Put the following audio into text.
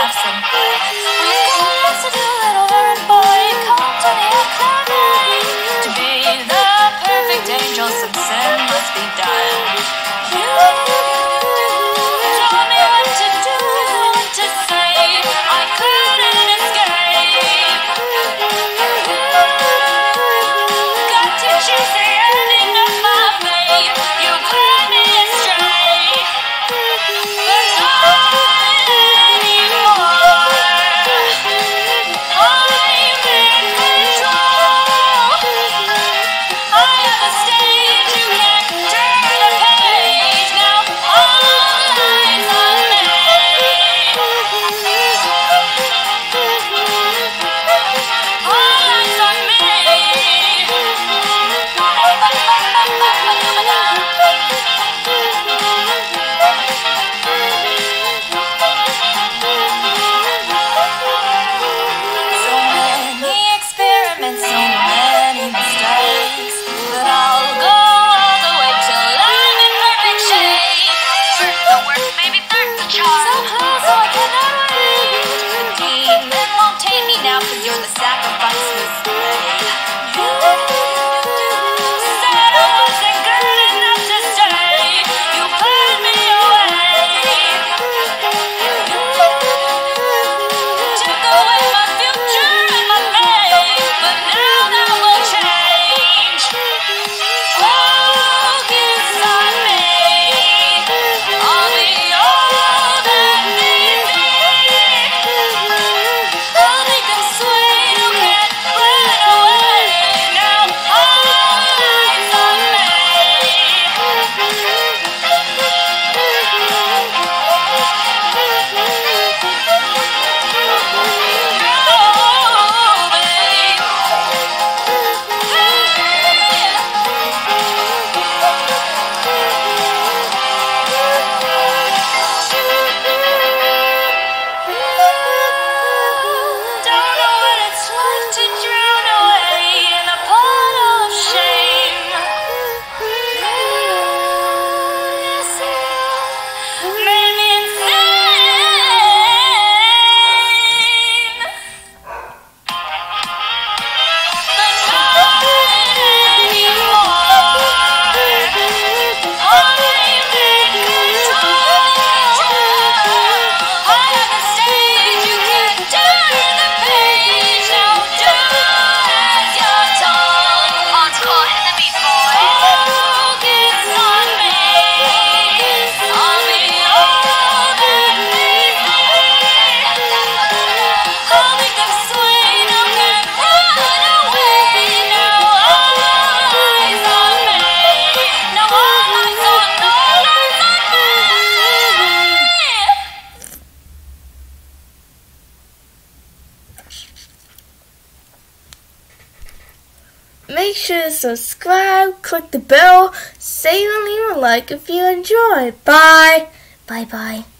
laughs and fun. We have to do a little errand boy, come to the academy. To be the perfect angel, some sin must be done. You told me what to do, what to say, I couldn't escape. Got to choose the ending of my fate. You led me astray, but not anymore. I'm in control. I have a stage, you can't turn a page. Now all eyes on me. All eyes on me. So many experiments, so many mistakes, but I'll go all the way till I'm in perfect shape. First the worst, maybe third the charm. So close, so I cannot wait. The demon won't tame me now, 'cause you're the sacrifice we slay. You said I wasn't good enough to stay. You put me away. Took away my future and my faith, but now that will change. Focus on me. I'll be all that need be. I'll make them sway, you can't run away. Now all eyes on me. Don't know what it's like to drown away in a puddle of shame. Yes, you made me insane. But not anymore. I'm in control. I have a stage, you can't turn the page. Now do as you're told. On score, hit the beat, boy. Focus on me. I'll be all that need be. I'll make them sway, no can't run away. Now all eyes on me. Now all eyes on me. Make sure to subscribe, click the bell, save and leave a like if you enjoy. Bye. Bye bye.